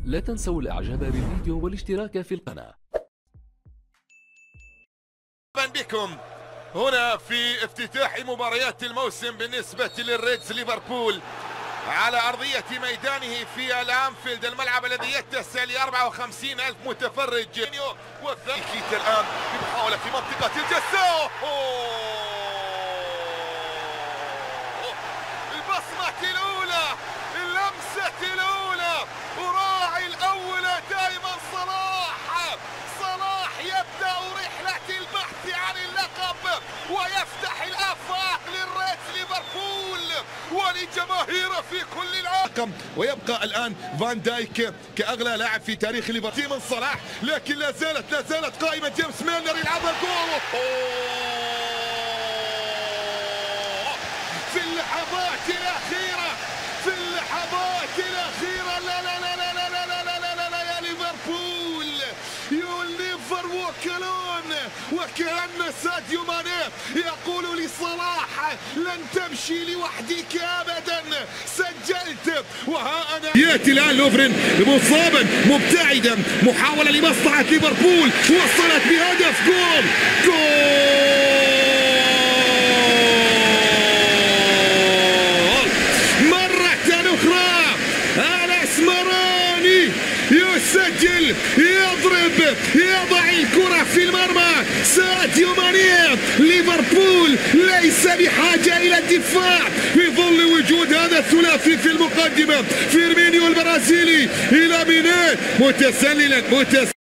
لا تنسوا الاعجاب بالفيديو والاشتراك في القناة. مرحبا بكم هنا في افتتاح مباريات الموسم بالنسبة للريدز ليفربول على أرضية ميدانه في الأنفيلد، الملعب الذي يتسع ل 54,000 متفرج. والثاني الآن بمحاولة في منطقة الجزاء، البصمة الأولى، اللمسة الأولى، وراعي الأول دائما صلاح يبدأ رحلة البحث عن اللقب ويفتح الآفاق للريدز ليفربول ولجماهيره في كل العالم. ويبقى الآن فان دايك كأغلى لاعب في تاريخ ليفربول من صلاح، لكن لا زالت قائمة جيمس ميلنر يلعبها جول في اللحظات الأخيرة، لا يا ليفربول، يو نيفر ووك ألون. وكأن ساديو ماني يقول لصلاح لن تمشي لوحدك أبدا، سجلت وها أنا. يأتي الآن لوفرين مصابا مبتعدا، محاولة لمصلحة ليفربول، وصلت بهدف، جول مرة أخرى. الأسمراني يسجل، يضرب، يضع الكرة في المرمى. ساديو ماني. ليفربول ليس بحاجة إلى الدفاع في ظل وجود هذا الثلاثي في المقدمة. فيرمينيو البرازيلي إلى مينيه متسللا